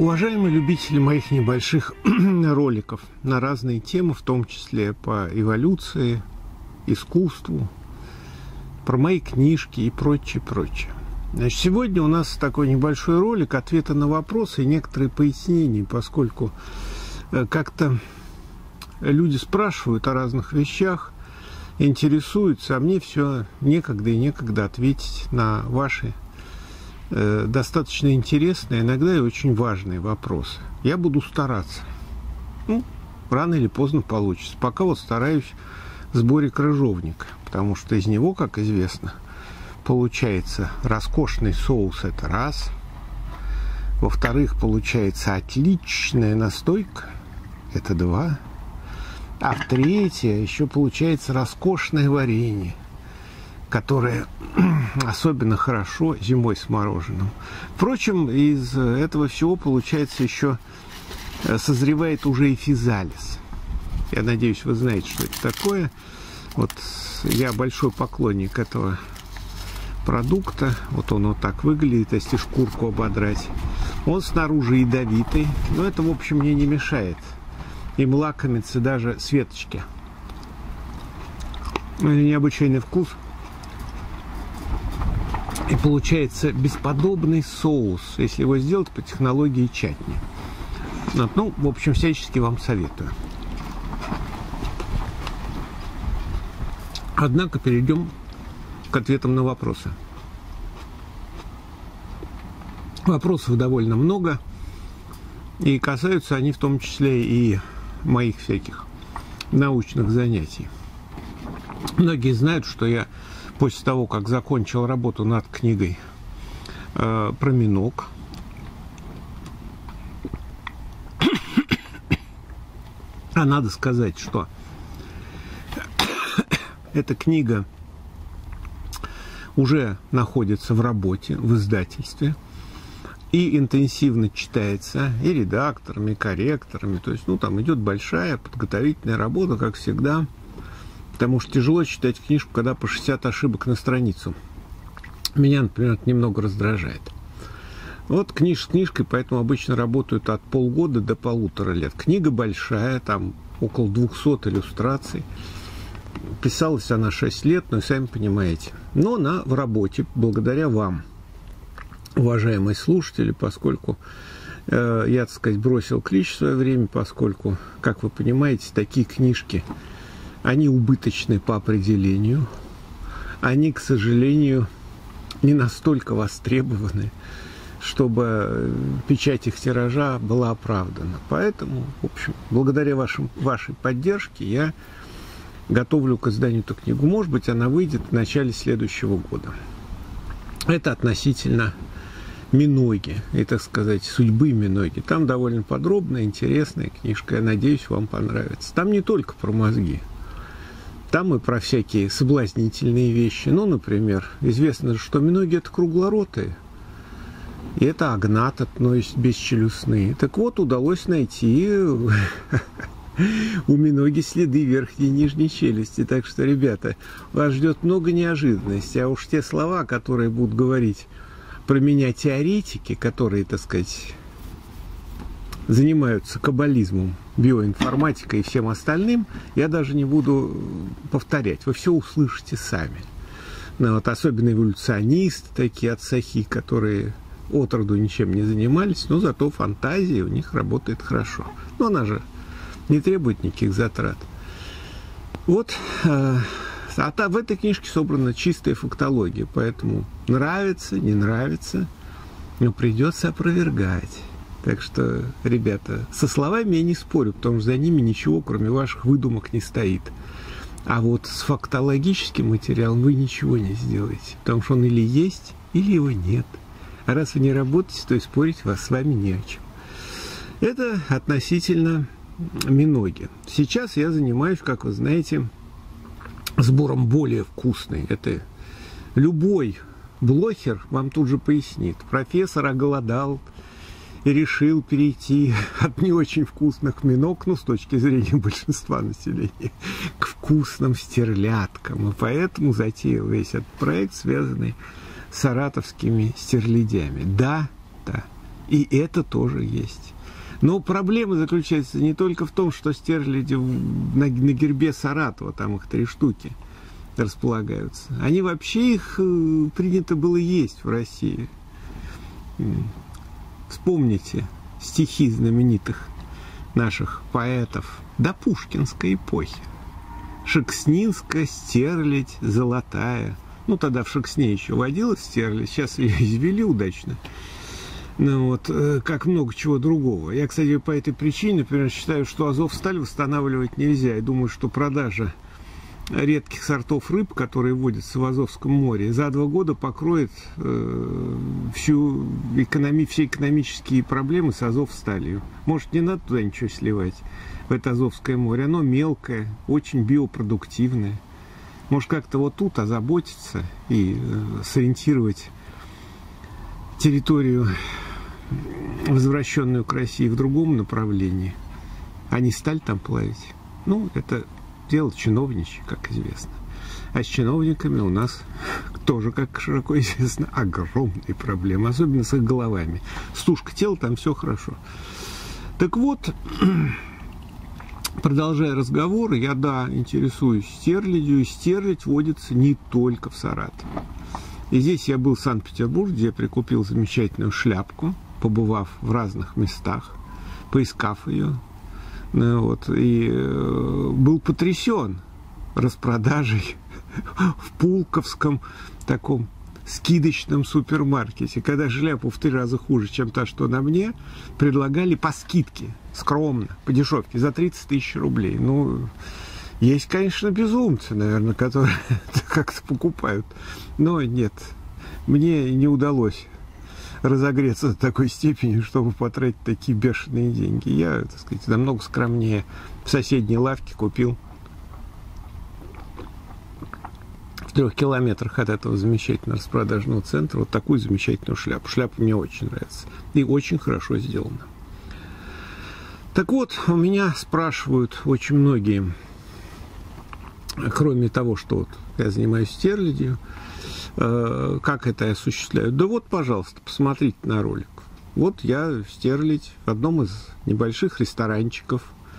Уважаемые любители моих небольших роликов на разные темы, в том числе по эволюции, искусству, про мои книжки и прочее, прочее. Значит, сегодня у нас такой небольшой ролик, ответы на вопросы и некоторые пояснения, поскольку как-то люди спрашивают о разных вещах, интересуются, а мне все некогда и некогда ответить на ваши достаточно интересные, иногда и очень важные вопросы. Я буду стараться. Рано или поздно получится. Пока вот стараюсь в сборе крыжовника, потому что из него, как известно, получается роскошный соус, это раз. Во-вторых, получается отличная настойка, это два. А в-третьих, еще получается роскошное варенье, которое особенно хорошо зимой с мороженым. Впрочем, из этого всего, получается, еще созревает уже и физалис. Я надеюсь, вы знаете, что это такое. Вот я большой поклонник этого продукта. Вот он вот так выглядит, если шкурку ободрать. Он снаружи ядовитый, но это, в общем, мне не мешает им лакомиться даже светочки. Необычайный вкус. И получается бесподобный соус, если его сделать по технологии чатни. Вот, ну, в общем, всячески вам советую. Однако перейдем к ответам на вопросы. Вопросов довольно много, и касаются они в том числе и моих всяких научных занятий. Многие знают, что я после того, как закончил работу над книгой про миног, а надо сказать, что эта книга уже находится в работе, в издательстве, и интенсивно читается и редакторами, и корректорами. То есть, там идет большая подготовительная работа, как всегда. Потому что тяжело читать книжку, когда по 60 ошибок на страницу. Меня, например, это немного раздражает. Вот с книжкой, поэтому обычно работают от полгода до 1,5 лет. Книга большая, там около 200 иллюстраций. Писалась она 6 лет, но сами понимаете. Но она в работе, благодаря вам, уважаемые слушатели, поскольку я, так сказать, бросил клич в свое время, поскольку, как вы понимаете, такие книжки, они убыточны по определению. Они, к сожалению, не настолько востребованы, чтобы печать их тиража была оправдана. Поэтому, в общем, благодаря вашей поддержке я готовлю к изданию эту книгу. Может быть, она выйдет в начале следующего года. Это относительно миноги, и, так сказать, судьбы миноги. Там довольно подробная, интересная книжка. Я надеюсь, вам понравится. Там не только про мозги. Там и про всякие соблазнительные вещи. Ну, например, известно, что миноги – это круглоротые. И это агнат, то есть бесчелюстные. Так вот, удалось найти у миноги следы верхней и нижней челюсти. Так что, ребята, вас ждет много неожиданностей. А уж те слова, которые будут говорить про меня теоретики, которые, так сказать, занимаются каббализмом, биоинформатикой и всем остальным, я даже не буду повторять. Вы все услышите сами. Вот, особенно эволюционисты, такие отсохи, которые отроду ничем не занимались, но зато фантазия у них работает хорошо. Но она же не требует никаких затрат. Вот. В этой книжке собрана чистая фактология, поэтому нравится, не нравится, но придется опровергать. Так что, ребята, со словами я не спорю, потому что за ними ничего, кроме ваших выдумок, не стоит. А вот с фактологическим материалом вы ничего не сделаете, потому что он или есть, или его нет. А раз вы не работаете, то и спорить с вами не о чем. Это относительно миноги. Сейчас я занимаюсь, как вы знаете, сбором более вкусной. Это любой блогер вам тут же пояснит. Профессор оголодал и решил перейти от не очень вкусных миног, с точки зрения большинства населения, к вкусным стерляткам. И поэтому затеял весь этот проект, связанный с саратовскими стерлядями. Да, И это тоже есть. Но проблема заключается не только в том, что стерляди на гербе Саратова, там их 3 штуки располагаются. Они вообще, их принято было есть в России. Вспомните стихи знаменитых наших поэтов до пушкинской эпохи. Шекснинская стерлядь золотая. Ну, тогда в Шексне еще водилась стерлядь, сейчас ее извели удачно. Ну, вот, как много чего другого. Я, кстати, по этой причине, например, считаю, что Азовсталь восстанавливать нельзя. И думаю, что продажа редких сортов рыб, которые водятся в Азовском море, за 2 года покроет все экономические проблемы с Азовсталью. Может, не надо туда ничего сливать, в это Азовское море. Оно мелкое, очень биопродуктивное. Может, как-то вот тут озаботиться и сориентировать территорию, возвращенную к России, в другом направлении, а не сталь там плавить. Ну, это дело чиновничье, как известно. А с чиновниками у нас тоже, как широко известно, огромные проблемы, особенно с их головами. Стушка тела, там все хорошо. Так вот, продолжая разговор, я, интересуюсь стерлядью, и стерлядь водится не только в Саратове. И здесь я был в Санкт-Петербурге, где я прикупил замечательную шляпку, побывав в разных местах, поискав ее. Вот, и был потрясен распродажей в Пулковском таком скидочном супермаркете, когда шляпу в 3 раза хуже, чем та, что на мне, предлагали по скидке, скромно, по дешевке, за 30 000 рублей. Ну, есть, конечно, безумцы, наверное, которые как-то покупают. Но нет, мне не удалось разогреться до такой степени, чтобы потратить такие бешеные деньги. Я, так сказать, намного скромнее в соседней лавке купил в 3 километрах от этого замечательного распродажного центра вот такую замечательную шляпу. Шляпа мне очень нравится. И очень хорошо сделана. Так вот, у меня спрашивают очень многие, кроме того, что вот я занимаюсь стерлядью, как это я осуществляю. Да вот, пожалуйста, посмотрите на ролик. Вот я стерлядь в одном из небольших ресторанчиков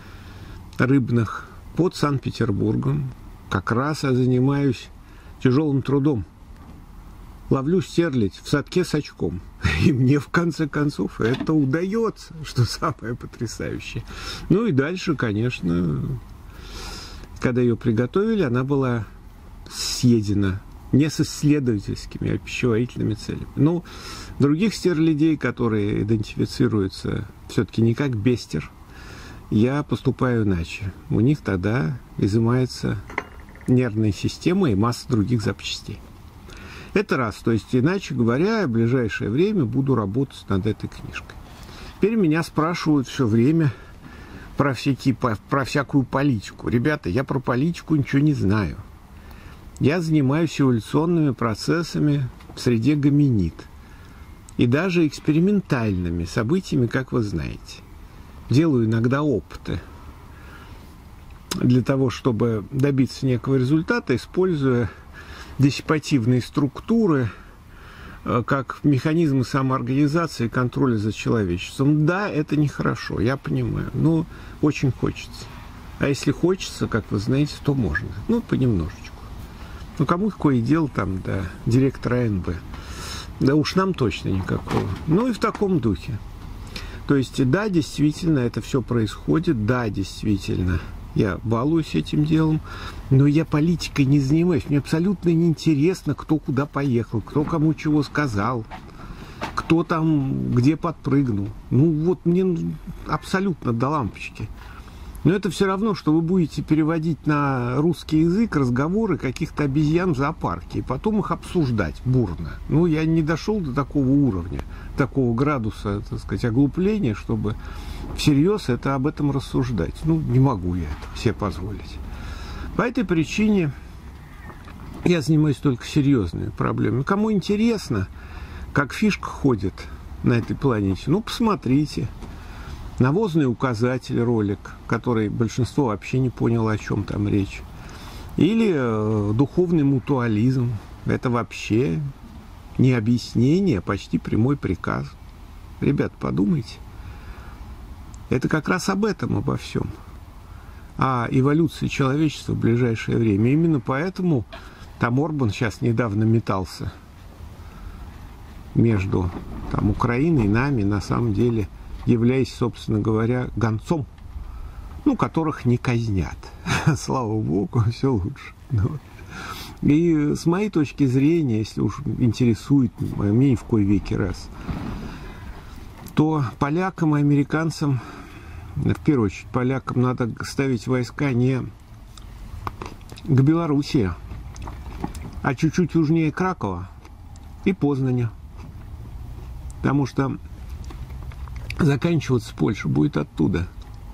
рыбных под Санкт-Петербургом. Как раз я занимаюсь тяжелым трудом. Ловлю стерлядь в садке с очком. И мне, в конце концов, это удается, что самое потрясающее. Ну и дальше, конечно, когда ее приготовили, она была съедена не с исследовательскими, а пищеварительными целями. Но других стерлядей, которые идентифицируются все-таки не как бестер, я поступаю иначе. У них тогда изымается нервная система и масса других запчастей. Это раз. То есть, иначе говоря, в ближайшее время буду работать над этой книжкой. Теперь меня спрашивают все время про всякую политику. Ребята, я про политику ничего не знаю. Я занимаюсь эволюционными процессами в среде гоминид. И даже экспериментальными событиями, как вы знаете. Делаю иногда опыты для того, чтобы добиться некого результата, используя диссипативные структуры как механизмы самоорганизации и контроля за человечеством. Да, это нехорошо, я понимаю, но очень хочется. А если хочется, как вы знаете, то можно. Ну, понемножечку. Ну, кому какое дело там до директора АНБ? Да уж нам точно никакого. Ну, и в таком духе. То есть, да, действительно, это все происходит. Да, действительно, я балуюсь этим делом. Но я политикой не занимаюсь. Мне абсолютно неинтересно, кто куда поехал, кто кому чего сказал, кто там где подпрыгнул. Ну, вот мне абсолютно до лампочки. Но это все равно, что вы будете переводить на русский язык разговоры каких-то обезьян в зоопарке и потом их обсуждать бурно. Ну, я не дошел до такого уровня, такого градуса, так сказать, оглупления, чтобы всерьез об этом рассуждать. Ну, не могу я это себе позволить. По этой причине я занимаюсь только серьезными проблемами. Кому интересно, как фишка ходит на этой планете, ну, посмотрите. Навозный указатель ролик, который большинство вообще не поняло, о чем там речь. Или духовный мутуализм. Это вообще не объяснение, а почти прямой приказ. Ребят, подумайте. Это как раз об этом, обо всем. О эволюции человечества в ближайшее время. Именно поэтому там Орбан сейчас недавно метался между там, Украиной и нами, на самом деле, являясь, собственно говоря, гонцом, ну, которых не казнят. Слава Богу, все лучше. И с моей точки зрения, если уж интересует меня ни в кои веки раз, то полякам и американцам, в первую очередь полякам, надо ставить войска не к Белоруссии, а чуть-чуть южнее Кракова и Познаня. Потому что заканчиваться Польша будет оттуда.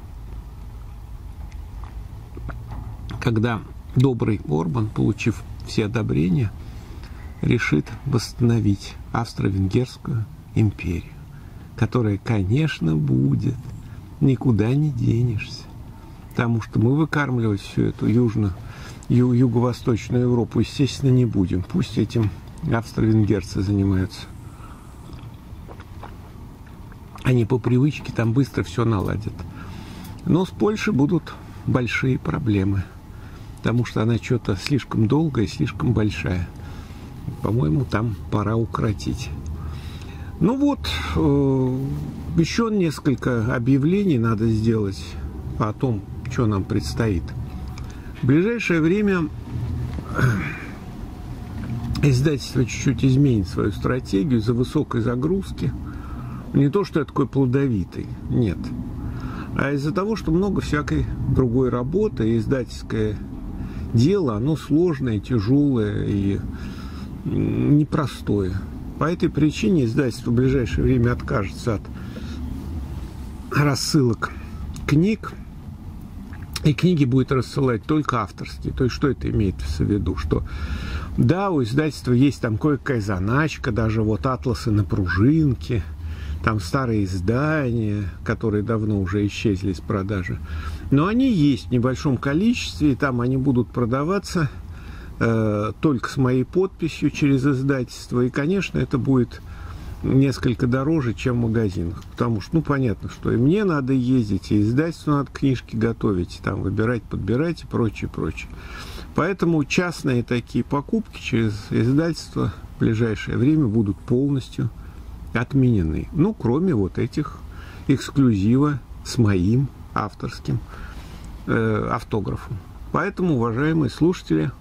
Когда добрый Орбан, получив все одобрения, решит восстановить Австро-Венгерскую империю, которая, конечно, будет, никуда не денешься. Потому что мы выкармливать всю эту юго-восточную Европу, естественно, не будем. Пусть этим австро-венгерцы занимаются. Они по привычке там быстро все наладят. Но с Польшей будут большие проблемы. Потому что она что-то слишком долгая и слишком большая. По-моему, там пора укоротить. Ну вот, еще несколько объявлений надо сделать о том, что нам предстоит. В ближайшее время издательство чуть-чуть изменит свою стратегию из-за высокой загрузки. Не то, что я такой плодовитый, нет. А из-за того, что много всякой другой работы, и издательское дело, оно сложное, тяжелое и непростое. По этой причине издательство в ближайшее время откажется от рассылок книг, и книги будет рассылать только авторские. То есть, что это имеет в виду? Что да, у издательства есть там кое-какая заначка, даже вот атласы на пружинке, там старые издания, которые давно уже исчезли из продажи. Но они есть в небольшом количестве, и там они будут продаваться только с моей подписью через издательство. И, конечно, это будет несколько дороже, чем в магазинах. Потому что, ну, понятно, что и мне надо ездить, и издательству надо книжки готовить, там выбирать, подбирать и прочее, прочее. Поэтому частные такие покупки через издательство в ближайшее время будут полностью отменены. Ну, кроме вот этих эксклюзива с моим авторским автографом. Поэтому, уважаемые слушатели,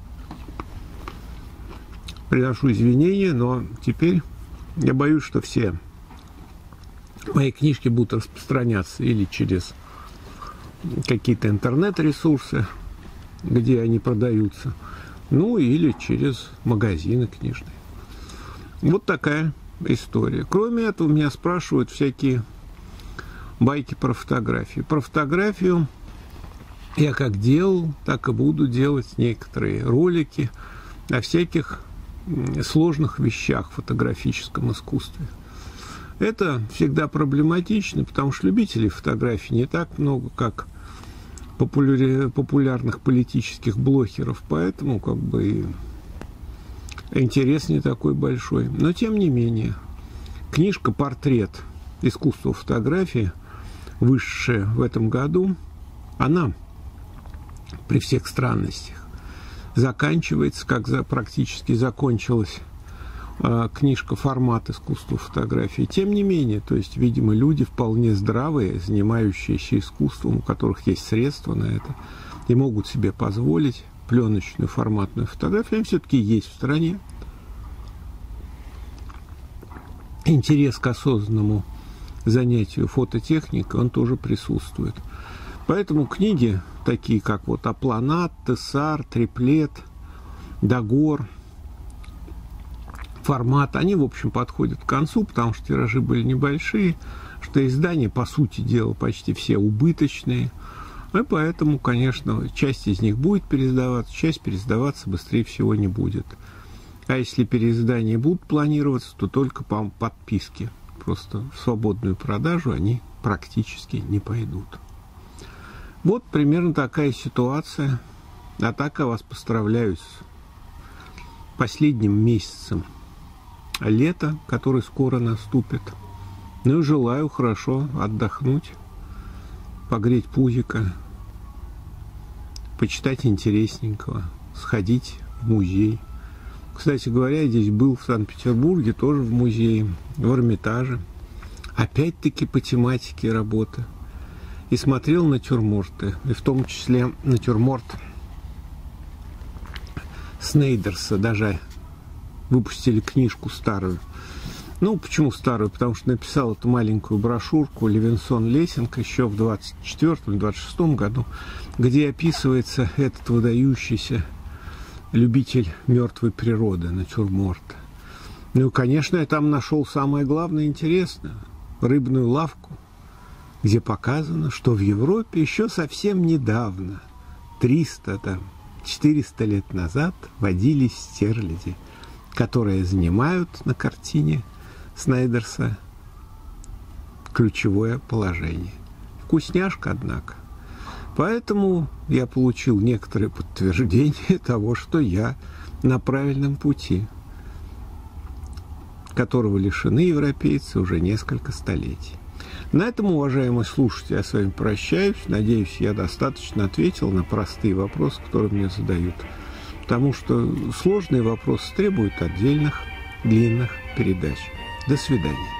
приношу извинения, но теперь я боюсь, что все мои книжки будут распространяться или через какие-то интернет-ресурсы, где они продаются, ну, или через магазины книжные. Вот такая история. Кроме этого, меня спрашивают всякие байки про фотографию. Про фотографию я как делал, так и буду делать некоторые ролики о всяких сложных вещах в фотографическом искусстве. Это всегда проблематично, потому что любителей фотографий не так много, как популярных политических блогеров, поэтому как бы интерес не такой большой. Но тем не менее, книжка «Портрет. Искусство фотографии», вышедшая в этом году, она при всех странностях заканчивается, как практически закончилась книжка «Формат искусства фотографии». Тем не менее, то есть, видимо, люди вполне здравые, занимающиеся искусством, у которых есть средства на это, и могут себе позволить пленочную форматную фотографию, они все-таки есть в стране. Интерес к осознанному занятию фототехникой, он тоже присутствует. Поэтому книги, такие как вот «Апланат», «Тессар», «Триплет», «Дагор», «Формат», они, в общем, подходят к концу, потому что тиражи были небольшие, что издания, по сути дела, почти все убыточные. И поэтому, конечно, часть из них будет переиздаваться, часть переиздаваться быстрее всего не будет. А если переиздания будут планироваться, то только по подписке. Просто в свободную продажу они практически не пойдут. Вот примерно такая ситуация. А так я вас поздравляю с последним месяцем лета, который скоро наступит. Ну и желаю хорошо отдохнуть, погреть пузико, почитать интересненького, сходить в музей. Кстати говоря, я здесь был в Санкт-Петербурге, тоже в музее, в Эрмитаже. Опять-таки по тематике работы. И смотрел натюрморты, и в том числе натюрморт Снейдерса. Даже выпустили книжку старую. Ну, почему старую? Потому что написал эту маленькую брошюрку Левинсон Лессинг еще в 24-26 году, где описывается этот выдающийся любитель мертвой природы, натюрморта. Ну, и, конечно, я там нашел самое главное интересное – рыбную лавку, где показано, что в Европе еще совсем недавно, 300-400 лет назад, водились стерляди, которые занимают на картине Снейдерса ключевое положение. Вкусняшка, однако. Поэтому я получил некоторые подтверждения того, что я на правильном пути, которого лишены европейцы уже несколько столетий. На этом, уважаемые слушатели, я с вами прощаюсь. Надеюсь, я достаточно ответил на простые вопросы, которые мне задают. Потому что сложные вопросы требуют отдельных длинных передач. До свидания.